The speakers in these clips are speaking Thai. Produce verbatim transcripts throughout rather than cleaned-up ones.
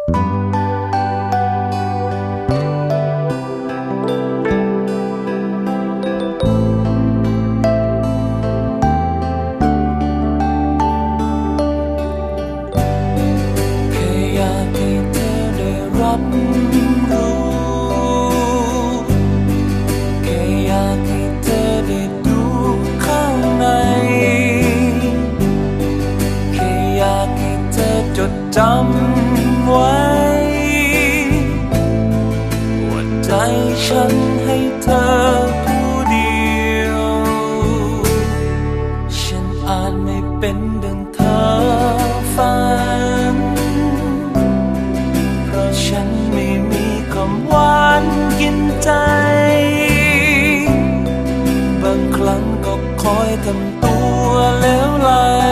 จำไว้ว่าใจฉันให้เธอผู้เดียวฉันอาจไม่เป็นดังเธอฝันเพราะฉันไม่มีคำหวานกินใจบางครั้งก็คอยทำตัวแล้วไหล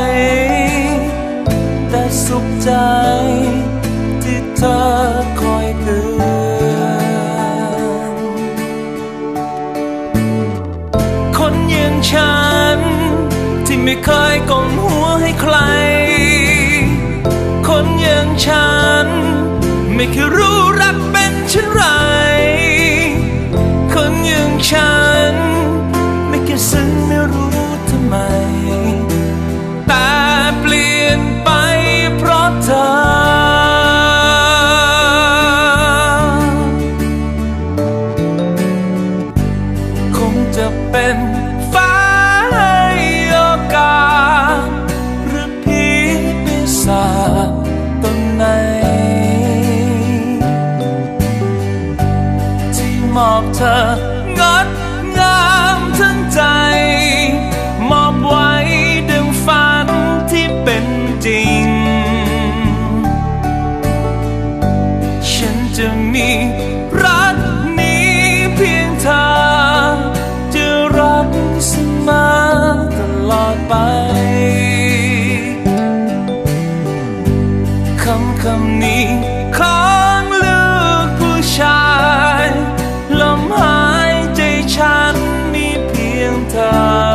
แต่สุขใจที่เธอคอยเตือนคนอย่างฉันที่ไม่เคยก้มหัวให้ใครคนอย่างฉันไม่เคยรู้รักเป็นเช่นไรคนอย่างฉันไม่เคยซึ้งไม่รู้ทำไมแต่เปลี่ยนไปเพราะเธอคงจะเป็นฟ้าให้โอกาสหรือผีปีศาจตนไหนที่มอบเธองดงามทั้งใจมอบไว้ดังฝันที่เป็นจริงฉันจะมีรักนี้เพียงเธอจะรักเสมอตลอดไปคำคำนี้ของลูกผู้ชายลมหายใจฉันมีเพียงเธอ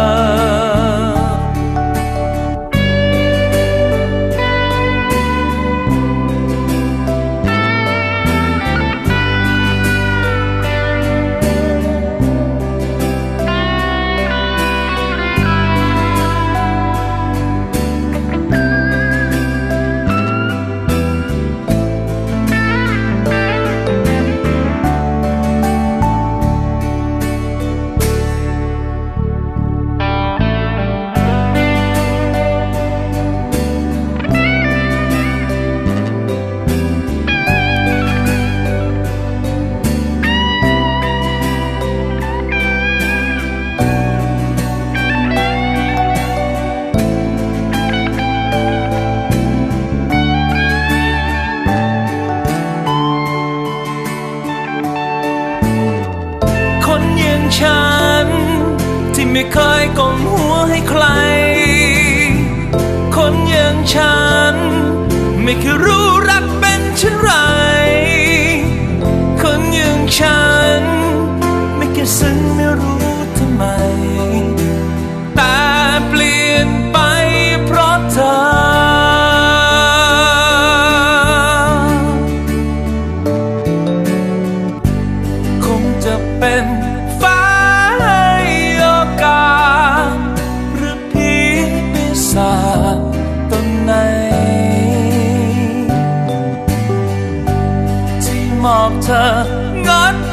ฉันที่ไม่เคยก้มหัวให้ใครคนอย่างฉันไม่เคยรู้รักเป็นเช่นไรคนอย่างฉันไม่เคยซึ้งไม่รู้ทำไมแต่เปลี่ยนไปเพราะเธอคงจะเป็นตนไหนที่มอบเธองด